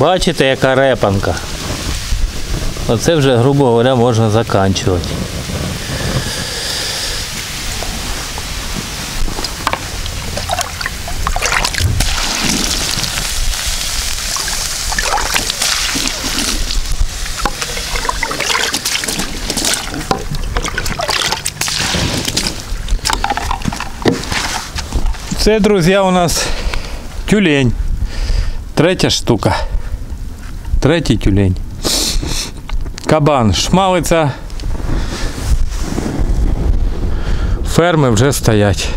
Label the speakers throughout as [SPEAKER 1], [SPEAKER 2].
[SPEAKER 1] Бачите, яка репанка. Оце вже, грубо говоря, можна заканчувати. Це, друзі, у нас тюлень. Третя штука. Третій тюлень. Кабан шмалиться. Ферми вже стоять.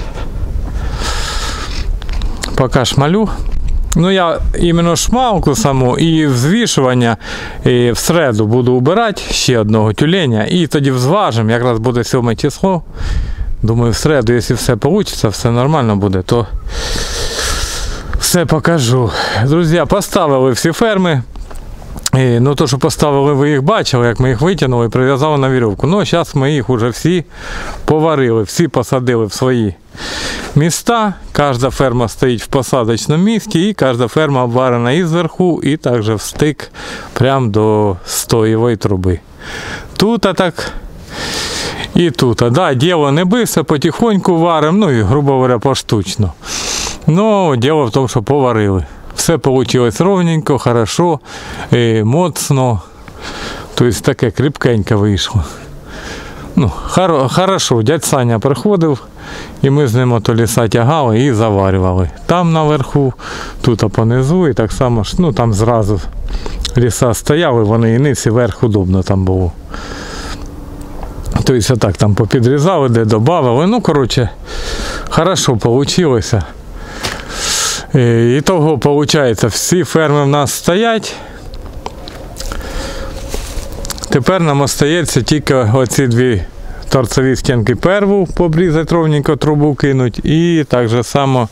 [SPEAKER 1] Поки шмалю. Ну, я іменно шмалку саму і взвішування і в середу буду убирати ще одного тюленя. І тоді взважимо, якраз буде 7 число. Думаю, в середу, якщо все вийде, все нормально буде, то все покажу. Друзі, поставили всі ферми. Ну, то, що поставили, ви їх бачили, як ми їх витягнули і прив'язали на вірьовку. Ну, зараз ми їх вже всі поварили, всі посадили в свої міста. Кожна ферма стоїть в посадочному місці, і кожна ферма обварена і зверху, і також в стик прямо до стоєвої труби. Тут так і тут. Да, діло не бистро, потихоньку варимо, ну і, грубо говоря, поштучно. Ну, діло в тому, що поварили. Все вийшло ровненько, хорошо, моцно. Тобто таке кріпкенько вийшло. Ну, хорошо, дядь Саня приходив, і ми з ним ото ліса тягали і заварювали. Там наверху, тут понизу, і так само, ну там зразу ліса стояли, вони і низ, і верх удобно там було. Тобто так там попідрізали, де додавали. Ну, коротше, хорошо вийшло. І того, виходить, всі ферми в нас стоять. Тепер нам залишається тільки оці дві торцеві стінки перву побрізати, ровненько трубу кинуть. І так же само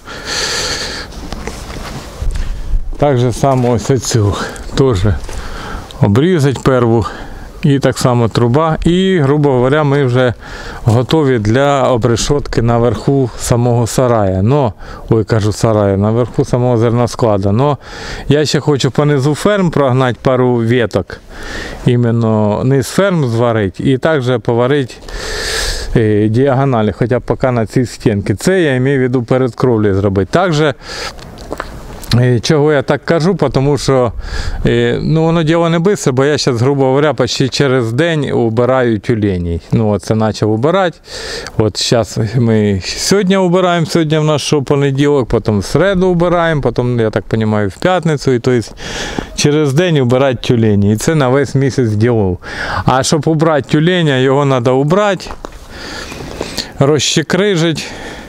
[SPEAKER 1] ось цю теж обрізати перву. І так само труба. І, грубо говоря, ми вже готові для обрешотки наверху самого сарая. Наверху самого зерноскладу. Но я ще хочу понизу ферм прогнати пару веток. Іменно низ ферм зварити і також поварити діагоналі, хоча б поки на ці стінки. Це я маю в виду перед кровлею зробити. Також чого я так кажу, тому що ну, воно діло не швидко, бо я зараз, грубо говоря, почти через день убираю тюленей. Ну, от це почав убирати. От зараз ми сьогодні убираємо, сьогодні в нас що, понеділок, потім в середу убираємо, потім, я так розумію, в п'ятницю. І, тобто, через день убирати тюлені. І це на весь місяць діло. А щоб убрати тюленя, його треба убрати, розчекрижити.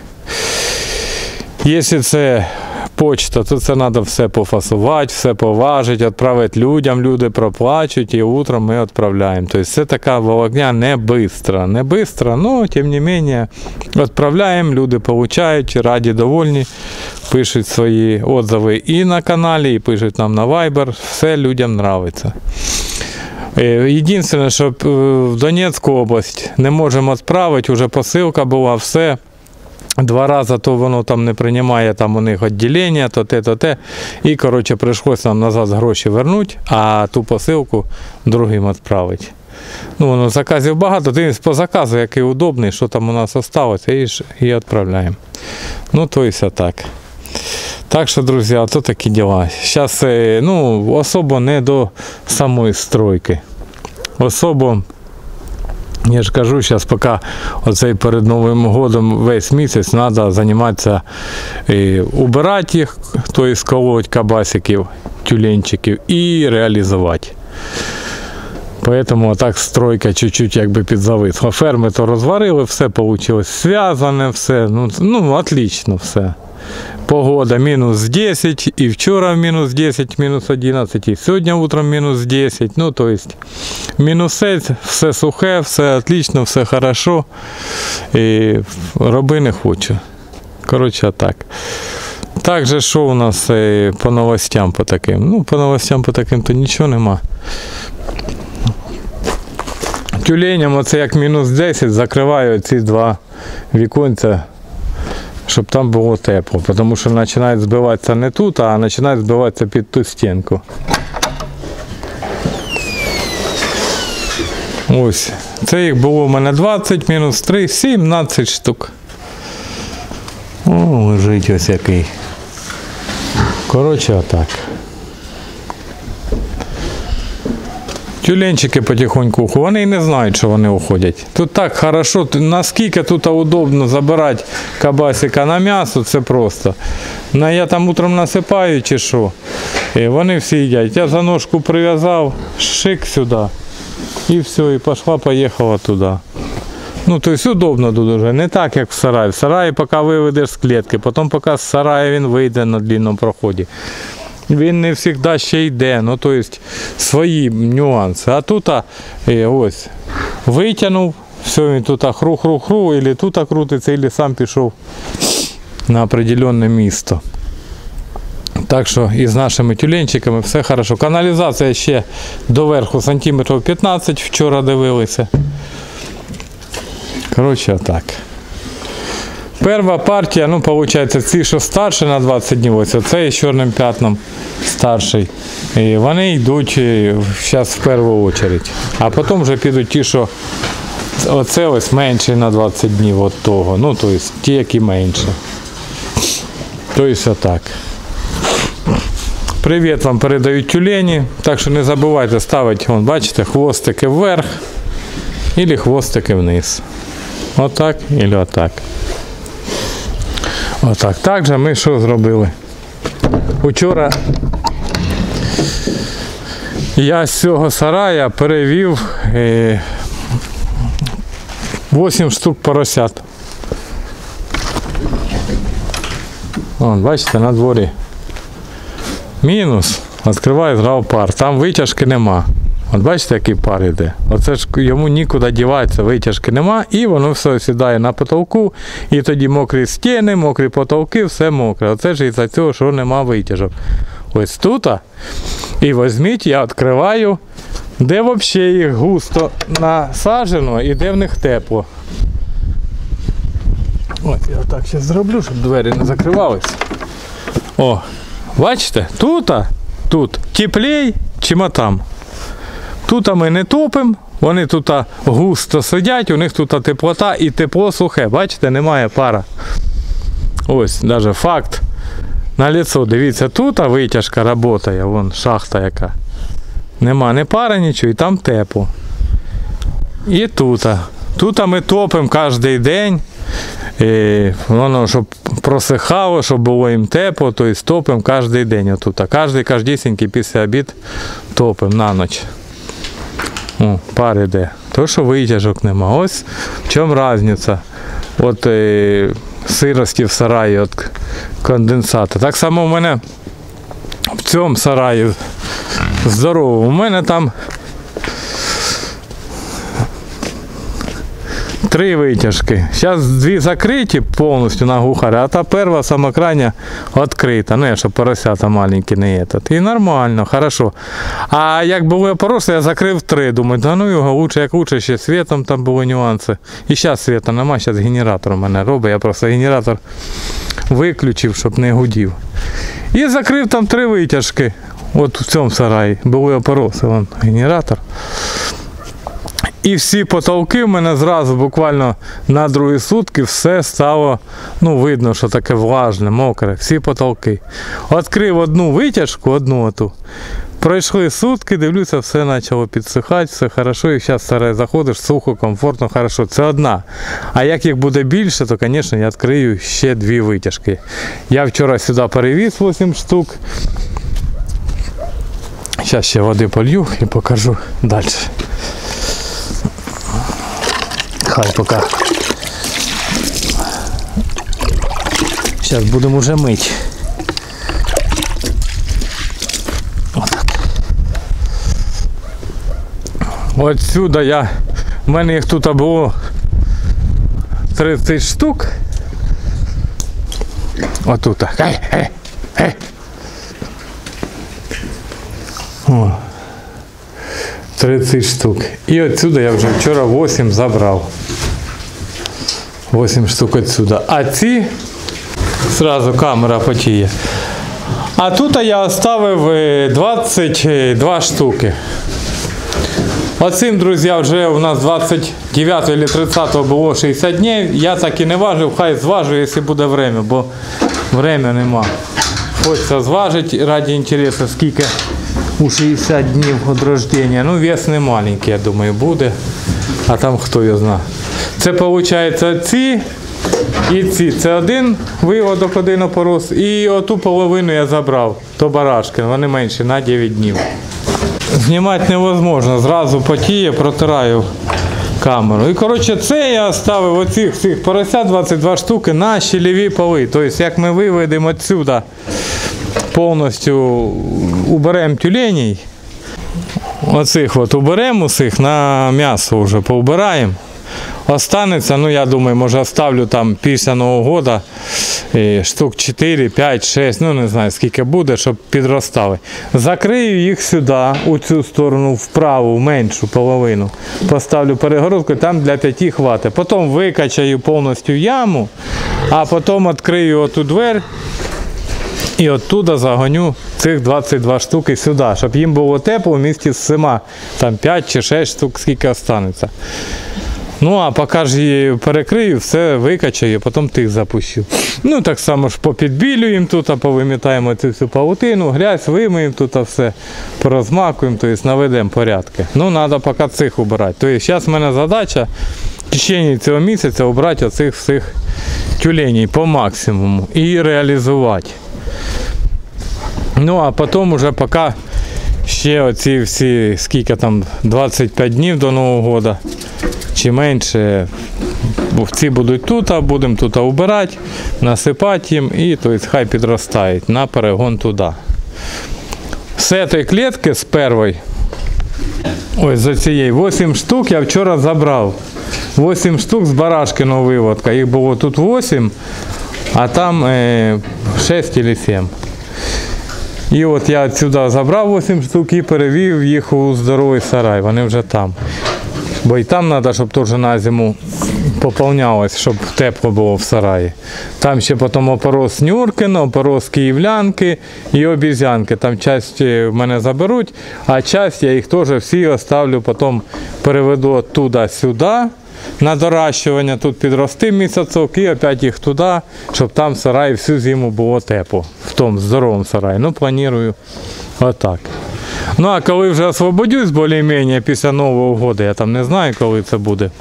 [SPEAKER 1] Якщо це почта, то це треба все пофасувати, все поважити, відправити людям, люди проплачуть і утром ми відправляємо. Тобто це така волокня не бистра. Не бистра, але тим не менше відправляємо, люди получають, раді, довольні, пишуть свої відзиви і на каналі, і пишуть нам на Viber, все людям подобається. Єдине, що в Донецьку область не можемо відправити, вже посилка була, все. 2 рази то воно там не приймає, там у них відділення, то те. І, коротше, прийшлося нам назад гроші вернути, а ту посилку другим відправити. Ну, воно заказів багато, дивимось по заказу, який удобний, що там у нас залишилося, і відправляємо. Ну, то і все так. Так що, друзі, ото такі діла. Зараз, ну, особо не до самої стройки. Особо, я ж кажу, зараз поки оцей перед Новим годом весь місяць треба займатися, убирати їх, тобто сколоть кабасиків, тюленчиків і реалізувати. Тому так стройка чуть-чуть якби підзависла. Ферми то розварили, все вийшло зв'язане, все, ну, отлично все. Погода мінус 10, і вчора мінус 10, мінус 11, і сьогодні утром мінус 10. Ну, то есть, мінусець, все сухе, все отлично, все хорошо. І роби не хочу. Коротше, так. Також, що у нас по новостям по таким? Ну, по новостям по таким то нічого нема. Тюленям, оце як мінус 10, закриваю ці 2 віконця, щоб там було тепло, тому що починають збиватися не тут, а починають збиватися під ту стінку. Ось. Це їх було у мене 20 мінус 3, 17 штук. О, лежить ось який. Коротше, отак. Тюленчики потихоньку, вони і не знають, що вони уходять. Тут так хорошо, наскільки тут удобно забирати кабасика на м'ясо, це просто. Я там утром насипаю чи що, і вони всі їдять. Я за ножку прив'язав, шик сюди, і все, і пішла-поїхала туди. Ну, тобто удобно тут вже, не так, як в сараї. В сараї поки виведеш з клітки, потім поки з сараю він вийде на длинному проході. Він не завжди ще йде, ну, тобто свої нюанси. А тут ось витягнув, все, він тут хру-хру-хру, або тут крутиться, або сам пішов на определенне місце. Так що і з нашими тюленчиками все добре. Каналізація ще доверху сантиметрів 15, вчора дивилися. Коротше, так. Перша партія, ну, виходить, ці, що старші на 20 днів, ось оцей з чорним п'ятном старший. І вони йдуть зараз в першу чергу. А потім вже підуть ті, що оце ось менший на 20 днів від того. Ну, тобто ті, які менше. Тобто отак. Привіт вам передають тюлені. Так що не забувайте ставити, вон, бачите, хвостики вверх або хвостики вниз. Отак або отак. Отак. Так же ми що зробили? Учора я з цього сарая перевів 8 штук поросят. Вон, бачите, на дворі. Мінус. Відкриваю зразу пар. Там витяжки нема. От бачите, який пар йде? Оце ж йому нікуди діватися, витяжки нема, і воно все сідає на потолку, і тоді мокрі стіни, мокрі потолки, все мокре. Оце ж із-за цього, що нема витяжок. Ось тут, і візьміть, я відкриваю, де взагалі їх густо насаджено і де в них тепло. Ось я так зараз зроблю, щоб двері не закривалися. О, бачите, тут теплей, чим там. Тут ми не топимо, вони тут густо сидять, у них тут теплота і тепло сухе. Бачите, немає пара. Ось, навіть факт. На лицо, дивіться, тут витяжка працює, вон шахта яка. Нема ні пара, нічого, і там тепло. І тут. Тут ми топимо кожен день. І воно, щоб просихало, щоб було їм тепло, то і топимо кожен день. Отут. Кождісінький після обід топимо на ніч. О, пар іде. То, що витяжок нема. Ось в чому різниця від сирості в сараї від конденсата. Так само в мене в цьому сараї здоровому. У мене там 3 витяжки. Зараз 2 закриті повністю на гухарі, а та перша, сама крайня, відкрита. Ну, щоб поросята маленькі не є. І нормально, хорошо. А як було поросле, я закрив 3. Думаю, да ну його, лучше як лучше, ще світом там були нюанси. І зараз світа нема, зараз генератор у мене робить. Я просто генератор виключив, щоб не гудів. І закрив там 3 витяжки. От в цьому сараї. Було поросле, вон генератор. І всі потолки в мене зразу, буквально на другі сутки, все стало, ну, видно, що таке влажне, мокре, всі потолки. Відкрив одну витяжку, одну оту. Пройшли сутки, дивлюся, все почало підсихати, все хорошо, і зараз в сарай заходиш, сухо, комфортно, хорошо. Це одна. А як їх буде більше, то, звісно, я відкрию ще 2 витяжки. Я вчора сюди перевіз 8 штук. Зараз ще води полью і покажу далі. Хай поки. Зараз будемо вже мити. Отак. Отсюда в мене їх тут було 30 штук. Отут. О. 30 штук. І отсюда я вже вчора 8 забрав. 8 штук отсюда. А ці, зразу камера потіє. А тут я оставив 22 штуки. Оцим, друзі, вже у нас 29 или 30 було 60 днів. Я так і не важив, хай зважу, якщо буде время, бо время нема. Хочеться зважити ради інтересу, скільки у 60 днів від рождення. Ну, вес не маленький, я думаю, буде. А там хто його знає. Це, виходить, ці і ці. Це один виводок, один опорос. І оту половину я забрав. То барашки, вони менші, на 9 днів. Знімати невозможно. Зразу потіє, протираю камеру. І, коротше, це я ставив оцих всіх поросят, 22 штуки, на щелеві поли. Тобто, як ми виведемо отсюда, повністю уберемо тюленей, оцих от уберемо усіх, на м'ясо вже поубираємо. Останеться, ну я думаю, може оставлю там після Нового року штук 4, 5, 6, ну не знаю скільки буде, щоб підростали. Закрию їх сюди, у цю сторону, вправу, в меншу половину. Поставлю перегородку, там для 5 хватить. Потім викачаю повністю яму, а потім відкрию оту двері і оттуда загоню цих 22 штуки сюди, щоб їм було тепло в місті з всіма. Там 5 чи 6 штук, скільки останеться. Ну, а поки ж її перекрию, все викачаю, потім тих запущу. Ну, так само ж попідбілюємо тут, повимітаємо цю всю павутину, грязь, вимиємо тут все, порозмакуємо, тобто наведемо порядки. Ну, треба поки цих убирати. Тобто, зараз в мене задача в течение цього місяця убрати оцих всіх тюленей по максимуму і реалізувати. Ну, а потім вже поки ще оці всі, скільки там, 25 днів до Нового року, чи менше, ці будуть тут, а будемо тут убирати, насипати їм і тобто, хай підростають на перегон туди. З цієї клітки, з першої, ось за цієї, 8 штук я вчора забрав. 8 штук з барашкиного виводка. Їх було тут 8, а там 6 чи 7. І от я відсюди забрав 8 штук і перевів їх у здоровий сарай. Вони вже там. Бо і там треба, щоб теж на зиму поповнялось, щоб тепло було в сараї. Там ще потім опорос Нюркина, опорос Київлянки і обізянки. Там часть в мене заберуть, а часть я їх теж всі оставлю, потім переведу туди-сюди на доращування. Тут підрости місяцок і опять їх туди, щоб там в сараї всю зиму було тепло. В тому здоровому сараї. Ну, планую отак. Ну, а коли вже освободюсь більш-менш після Нового року, я там не знаю, коли це буде.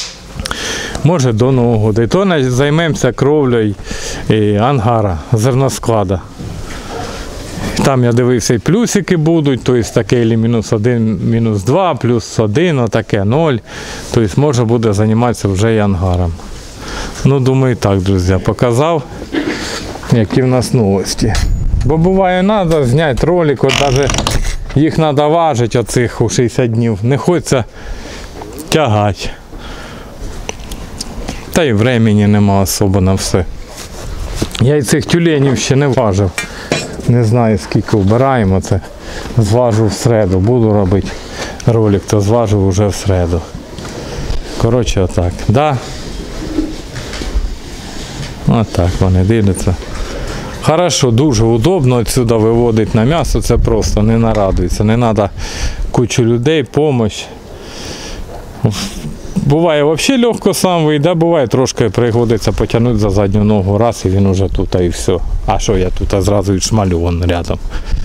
[SPEAKER 1] Може до Нового року. І то займемося кровлею ангара, зерносклада. Там я дивився і плюсики будуть, тобто таке -1, -2, +1, отаке 0. Тобто може буде займатися вже і ангаром. Ну, думаю, так, друзі, показав, які в нас новості. Бо буває, треба зняти ролик, от навіть їх треба важити оцих у 60 днів. Не хочеться тягати. Та й времени нема особо на все. Я і цих тюленів ще не важив. Не знаю скільки вбираємо це. Зважу в середу. Буду робити ролик, то зважу вже в середу. Коротше, отак. Да. Отак вони дивляться. Хорошо, дуже удобно відсюди виводити на м'ясо, це просто не нарадується. Не треба кучу людей, допомогу. Буває взагалі легко сам вийде, буває трошки приходиться потягнути за задню ногу, раз і він вже тут, і все. А що я тут зразу відшмалю, вон рядом.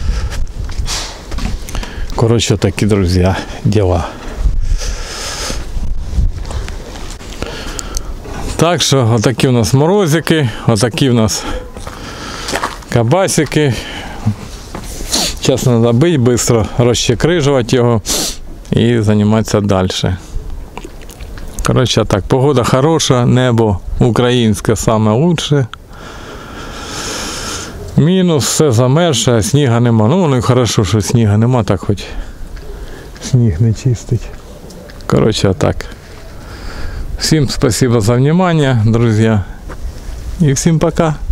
[SPEAKER 1] Коротше, такі, друзі, діла. Так що, отакі у нас морозики, отакі у нас кабасики. Зараз треба бити, швидко розчекрижувати його і займатися далі. Коротше так, погода хороша, небо українське саме лучше. Мінус, все замерше, сніга нема. Ну воно і хорошо, що сніга нема, так хоч сніг не чистить. Коротше так. Всім спасибо за внимание, друзі. І всім пока.